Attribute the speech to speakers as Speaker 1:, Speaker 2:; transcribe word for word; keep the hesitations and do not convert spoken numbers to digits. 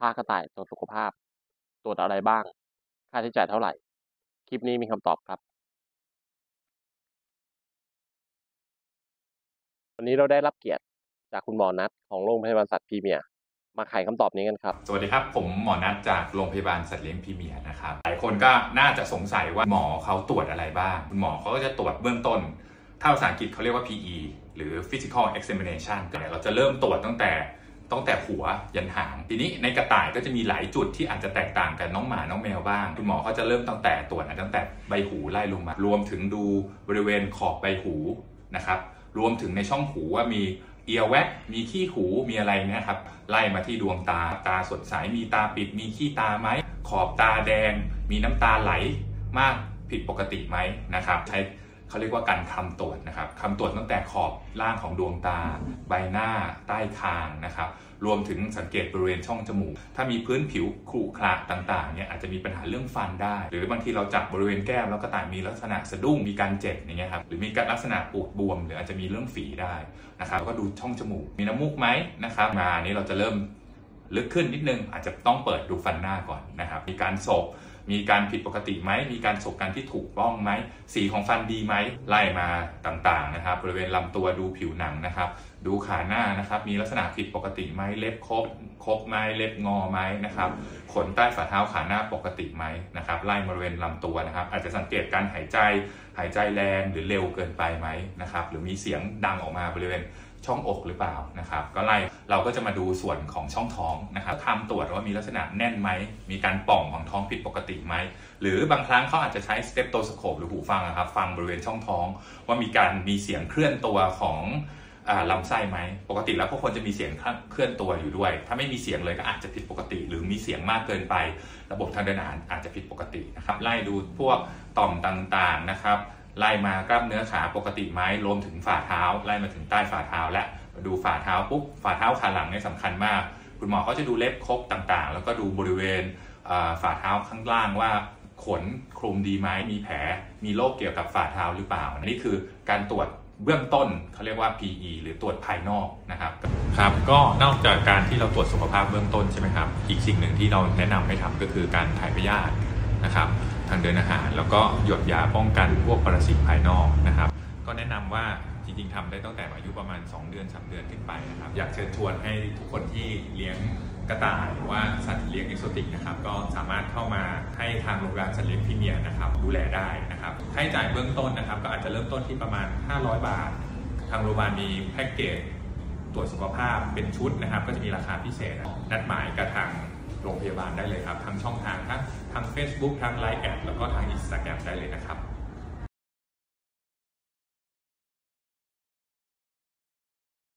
Speaker 1: พากระต่ายตรวจสุขภาพตรวจอะไรบ้างค่าใช้จ่ายเท่าไหร่คลิปนี้มีคำตอบครับวันนี้เราได้รับเกียรติจากคุณหมอนัทของโรงพยาบาลสัตว์พรีเมียร์มาไขคำตอบนี้กันครับ
Speaker 2: สวัสดีครับผมหมอนัทจากโรงพยาบาลสัตว์เลี้ยงพรีเมียร์นะครับหลายคนก็น่าจะสงสัยว่าหมอเขาตรวจอะไรบ้างคุณหมอเขาก็จะตรวจเบื้องต้นถ้าภาษาอังกฤษเขาเรียกว่า พี อี หรือ Physical Examination เราจะเริ่มตรวจตั้งแต่ตั้งแต่หัวยันหางทีนี้ในกระต่ายก็จะมีหลายจุดที่อาจจะแตกต่างกันน้องหมาน้องแมวบ้างคุณหมอเขาจะเริ่มตั้งแต่ตรวจตั้งแต่ใบหูไล่ลงมารวมถึงดูบริเวณขอบใบหูนะครับรวมถึงในช่องหูว่ามีเอียแวกมีขี้หูมีอะไรเนี่ยครับไล่มาที่ดวงตาตาสดใสมีตาปิดมีขี้ตาไหมขอบตาแดงมีน้ำตาไหลมากผิดปกติไหมนะครับใช้เขาเรียกว่าการคำตรวจนะครับคำตรวจตั้งแต่ขอบล่างของดวงตาใบหน้าใต้คางนะครับรวมถึงสังเกตบริเวณช่องจมูกถ้ามีพื้นผิวขรุขระต่างๆเนี่ยอาจจะมีปัญหาเรื่องฟันได้หรือบางทีเราจับบริเวณแก้มแล้วก็ต่างมีลักษณะสะดุ้งมีการเจ็บอย่างเงี้ยครับหรือมีการลักษณะปูดบวมหรืออาจจะมีเรื่องฝีได้นะครับแล้วก็ดูช่องจมูกมีน้ำมูกไหมนะครับมานี้เราจะเริ่มลึกขึ้นนิดนึงอาจจะต้องเปิดดูฟันหน้าก่อนนะครับมีการโศกมีการผิดปกติไหมมีการโศกกันที่ถูกต้องไหมสีของฟันดีไหมไล่มาต่างๆนะครับบริเวณลำตัวดูผิวหนังนะครับดูขาหน้านะครับมีลักษณะผิดปกติไหมเล็บครบครบไหมเล็บงอไหมนะครับขนใต้ฝ่าเท้าขาหน้าปกติไหมนะครับไล่บริเวณลำตัวนะครับอาจจะสังเกตการหายใจหายใจแรงหรือเร็วเกินไปไหมนะครับหรือมีเสียงดังออกมาบริเวณช่องอกหรือเปล่านะครับก็ไล่เราก็จะมาดูส่วนของช่องท้องนะครับทำตรวจว่ามีลักษณะแน่นไหมมีการป่องของท้องผิดปกติไหมหรือบางครั้งเขาอาจจะใช้สเตปโตสโคปหรือหูฟังนะครับฟังบริเวณช่องท้องว่ามีการมีเสียงเคลื่อนตัวของลำไส้ไหมปกติแล้วพวกคนจะมีเสียงเคลื่อนตัวอยู่ด้วยถ้าไม่มีเสียงเลยก็อาจจะผิดปกติหรือมีเสียงมากเกินไประบบทางเดินอาหารอาจจะผิดปกตินะครับไล่ดูพวกต่อมต่างๆนะครับไล่มากล้ามเนื้อขาปกติไหมรวมถึงฝ่าเท้าไล่มาถึงใต้ฝ่าเท้าและดูฝ่าเท้าปุ๊บฝ่าเท้าขาหลังเนี่ยสำคัญมากคุณหมอเขาจะดูเล็บครบต่างๆแล้วก็ดูบริเวณฝ่าเท้าข้างล่างว่าขนคลุมดีไหมมีแผลมีโรคเกี่ยวกับฝ่าเท้าหรือเปล่าอันนี้คือการตรวจเบื้องต้นเขาเรียกว่า พี อี หรือตรวจภายนอกนะครับครับก็นอกจากการที่เราตรวจสุขภาพเบื้องต้นใช่ไหมครับอีกสิ่งหนึ่งที่เราแนะนำให้ทำก็คือการถ่ายพยาธินะครับทางเดินอาหารแล้วก็หยดยาป้องกันพวกปรสิตภายนอกนะครับก็แนะนำว่าจริงๆทำได้ตั้งแต่อายุประมาณสองเดือนสามเดือนขึ้นไปนะครับอยากเชิญชวนให้ทุกคนที่เลี้ยงกระต่ายหรือว่าสัตว์เลี้ยงเอกโซติกนะครับก็สามารถเข้ามาให้ทางโรงพยาบาลสัตว์เลี้ยงพรีเมียร์นะครับดูแลได้นะครับค่าใช้จ่ายเบื้องต้นนะครับก็อาจจะเริ่มต้นที่ประมาณห้าร้อยบาททางโรงพยาบาลมีแพ็กเกจตรวจสุขภาพเป็นชุดนะครับก็จะมีราคาพิเศษนัดหมายกับทางโรงพยาบาลได้เลยครับทางช่องทางทั้งทาง Facebook ทาง ไลน์ แอดแล้วก็ทาง Instagram ได้เลยนะครับ